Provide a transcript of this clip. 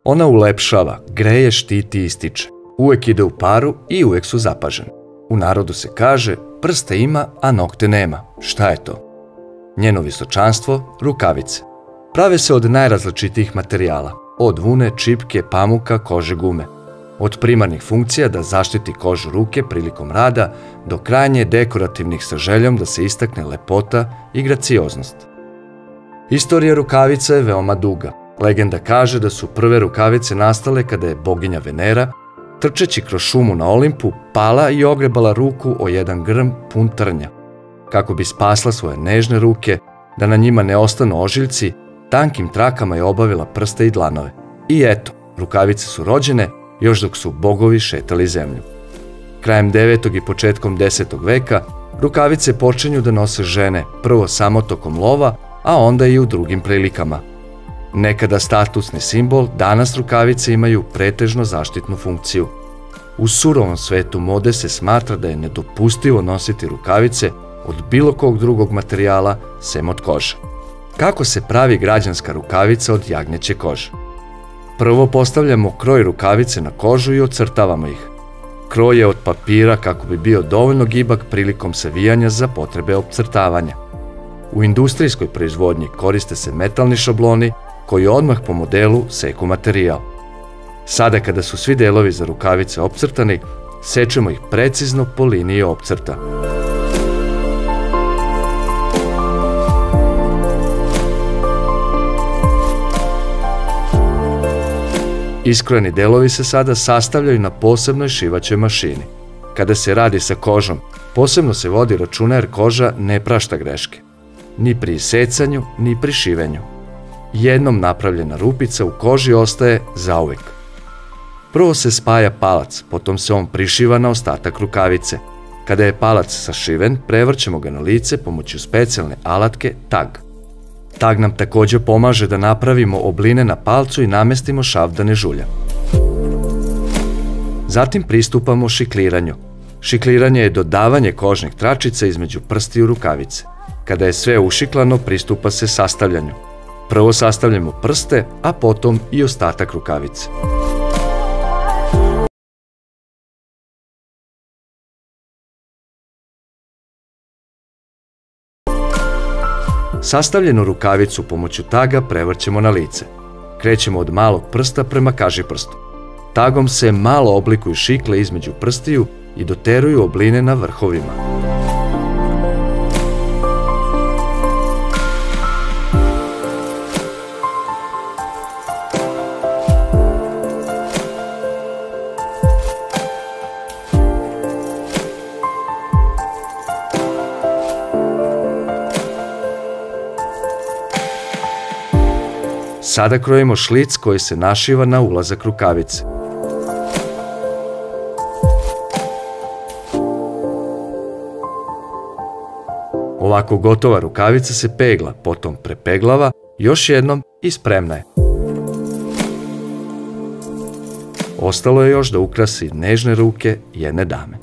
Ona ulepšava, greje, štiti i ističe. Uvek ide u paru i uvek su zapažene. U narodu se kaže, prste ima, a nokte nema. Šta je to? Njeno visočanstvo, rukavice. Prave se od najrazličitijih materijala, od vune, čipke, pamuka, kože, gume. Od primarnih funkcija da zaštiti kožu ruke prilikom rada, do krajnje dekorativnih sa željom da se istakne lepota i gracioznost. Istorija rukavica je veoma duga. Legenda kaže da su prve rukavice nastale kada je boginja Venera, trčeći kroz šumu na Olimpu, pala i ogrebala ruku o jedan grm pun trnja. Kako bi spasla svoje nežne ruke, da na njima ne ostanu ožiljci, tankim trakama je obavila prste i dlanove. I eto, rukavice su rođene još dok su bogovi šetali zemlju. Krajem 9. i početkom 10. veka rukavice počinju da nose žene, prvo samo tokom lova, a onda i u drugim prilikama. Nekada statusni simbol, danas rukavice imaju pretežno zaštitnu funkciju. U surovom svetu mode se smatra da je nedopustivo nositi rukavice od bilo kog drugog materijala sem od kože. Kako se pravi građanska rukavica od jagnjeće kože? Prvo postavljamo kroj rukavice na kožu i ocrtavamo ih. Kroj je od papira kako bi bio dovoljno gibak prilikom savijanja za potrebe opcrtavanja. U industrijskoj proizvodnji koriste se metalni šabloni koji odmah po modelu seku materijal. Sada kada su svi delovi za rukavice opcrtani, sečemo ih precizno po liniji opcrta. Iskrojeni delovi se sada sastavljaju na posebnoj šivaćoj mašini. Kada se radi sa kožom, posebno se vodi računa jer koža ne prašta greške. Ni pri isecanju, ni pri šivenju. Jednom napravljena rupica u koži ostaje zauvek. Prvo se spaja palac, potom se on prišiva na ostatak rukavice. Kada je palac sašiven, prevrćemo ga na lice pomoću specijalne alatke tag. Tag nam također pomaže da napravimo obline na palcu i namestimo šavdane žulja. Zatim pristupamo šikliranju. Šikliranje je dodavanje kožnih tračica između prstiju rukavice. Kada je sve ušiklano, pristupa se sastavljanju. Prvo sastavljamo prste, a potom i ostatak rukavice. Sastavljenu rukavicu pomoću taga prevrćemo na lice. Krećemo od malog prsta prema kažiprstu. Tagom se malo oblikuju šikle između prstiju i doteruju obline na vrhovima. Sada krojimo šlic koji se našiva na ulazak rukavice. Ovako gotova rukavica se pegla, potom prepeglava, još jednom i spremna je. Ostalo je još da ukrasi nežne ruke jedne dame.